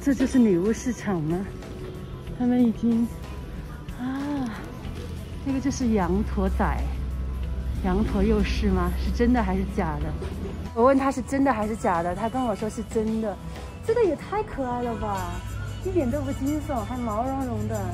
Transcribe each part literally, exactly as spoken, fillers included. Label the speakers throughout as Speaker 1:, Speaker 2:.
Speaker 1: 这就是女巫市场吗？他们已经啊，那个就是羊驼仔，羊驼幼狮吗？是真的还是假的？我问他是真的还是假的，他跟我说是真的。这个也太可爱了吧，一点都不惊悚，还毛茸茸的，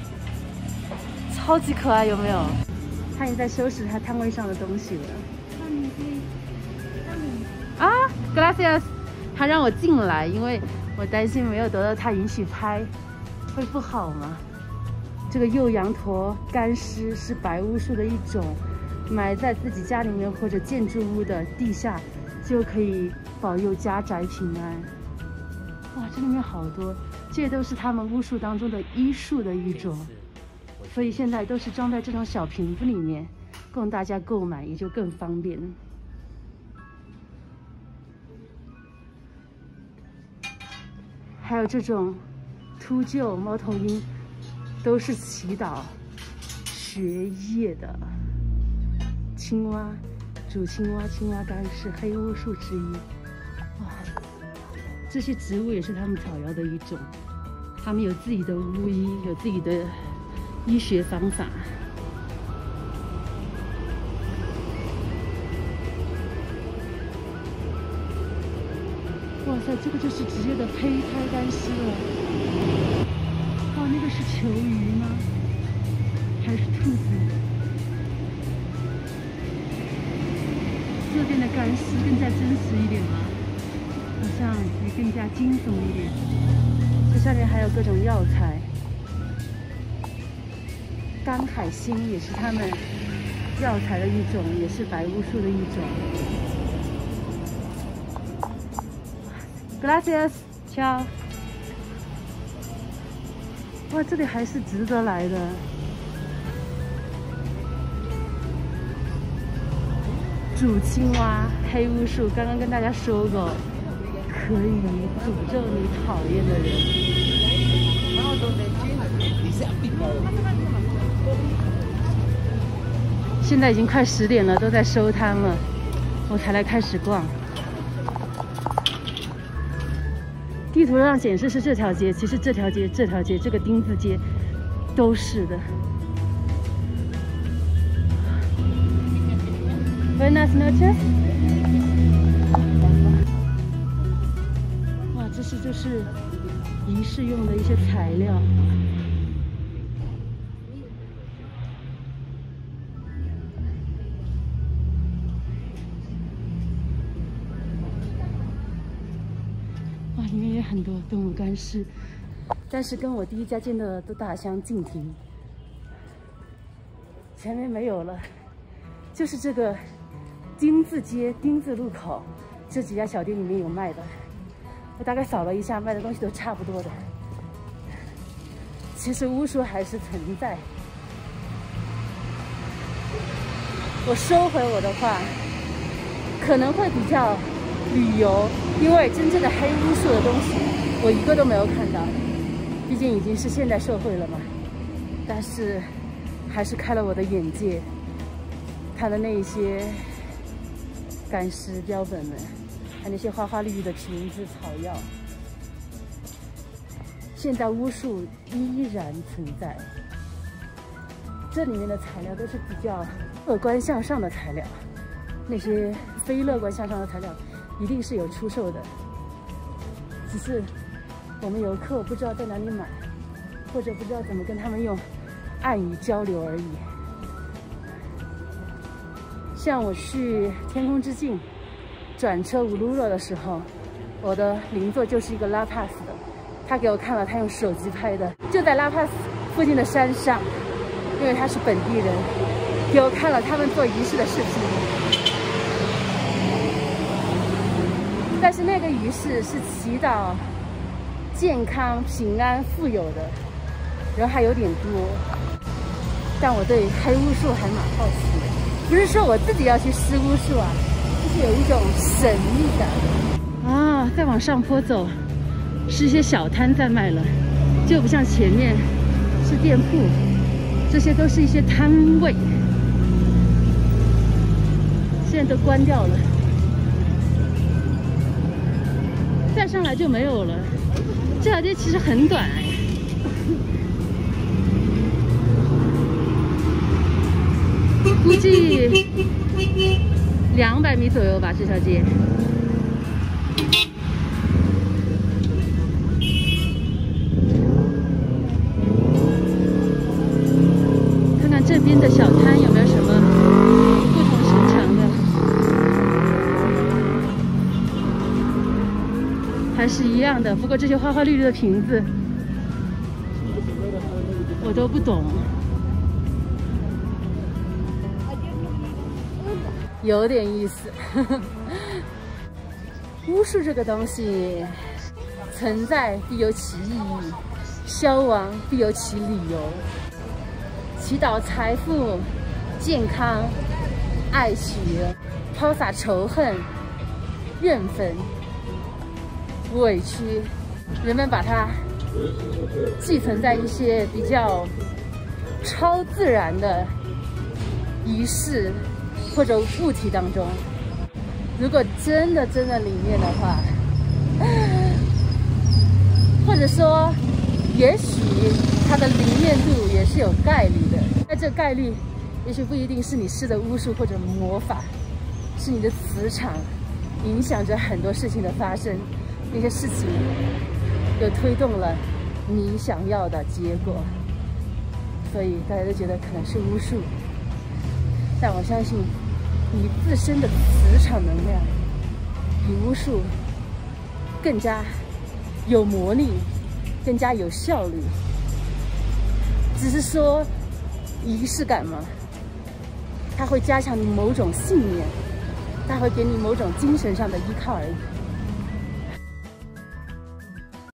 Speaker 1: 超级可爱，有没有？他已经在收拾他摊位上的东西了。那你可以，那你啊 ，Gracias， 他让我进来，因为我担心没有得到他允许拍，会不好吗？这个幼羊驼干尸是白巫术的一种，埋在自己家里面或者建筑物的地下，就可以保佑家宅平安。哇，这里面好多，这都是他们巫术当中的医术的一种，所以现在都是装在这种小瓶子里面，供大家购买，也就更方便。还有这种秃鹫、猫头鹰，都是祈祷学业的。青蛙，煮青蛙，青蛙干是黑巫术之一。哇，这些植物也是他们草药的一种，他们有自己的巫医，有自己的医学方法。哇塞，这个就是直接的胚胎干尸了。哇，那个是球鱼吗？还是兔子？这边的干尸更加真实一点吗？好像也更加惊悚一点。这下面还有各种药材，干海星也是他们药材的一种，也是白巫术的一种。Gracias， ciao。哇，这里还是值得来的。煮青蛙，黑巫术，刚刚跟大家说过。可以诅咒你讨厌的人。现在已经快十点了，都在收摊了，我才来开始逛。地图上显示是这条街，其实这条街、这条街、这个丁字街都是的。Buenas noches。这是就是仪式用的一些材料。哇，里面也很多动物干尸，但是跟我第一家见的都大相径庭。前面没有了，就是这个丁字街、丁字路口这几家小店里面有卖的。我大概扫了一下，卖的东西都差不多的。其实巫术还是存在。我收回我的话，可能会比较旅游，因为真正的黑巫术的东西，我一个都没有看到。毕竟已经是现代社会了嘛。但是还是开了我的眼界，看了那一些干尸标本们。还有那些花花绿绿的瓶子、草药，现代巫术依然存在。这里面的材料都是比较乐观向上的材料，那些非乐观向上的材料一定是有出售的，只是我们游客不知道在哪里买，或者不知道怎么跟他们用暗语交流而已。像我去天空之镜转车乌鲁洛的时候，我的邻座就是一个拉帕斯的，他给我看了他用手机拍的，就在拉帕斯附近的山上，因为他是本地人，给我看了他们做仪式的视频。但是那个仪式是祈祷健康、平安、富有的，人还有点多。但我对黑巫术还蛮好奇的，不是说我自己要去施巫术啊。就是有一种神秘感啊！再往上坡走，是一些小摊在卖了，就不像前面是店铺，这些都是一些摊位，现在都关掉了。再上来就没有了。 这条街其实很短哎，估计两百米左右吧，这条街。看看这边的小摊有没有什么不同寻常的，还是一样的。不过这些花花绿绿的瓶子，我都不懂。 有点意思。巫术这个东西，存在必有其意义，消亡必有其理由。祈祷财富、健康、爱许，抛洒仇恨、怨愤、委屈，人们把它寄存在一些比较超自然的仪式 或者物体当中，如果真的真的里面的话，或者说，也许它的灵验度也是有概率的。那这概率，也许不一定是你施的巫术或者魔法，是你的磁场影响着很多事情的发生，那些事情又推动了你想要的结果。所以大家都觉得可能是巫术，但我相信。 你自身的磁场能量比巫术更加有魔力，更加有效率。只是说仪式感嘛，它会加强你某种信念，它会给你某种精神上的依靠而已。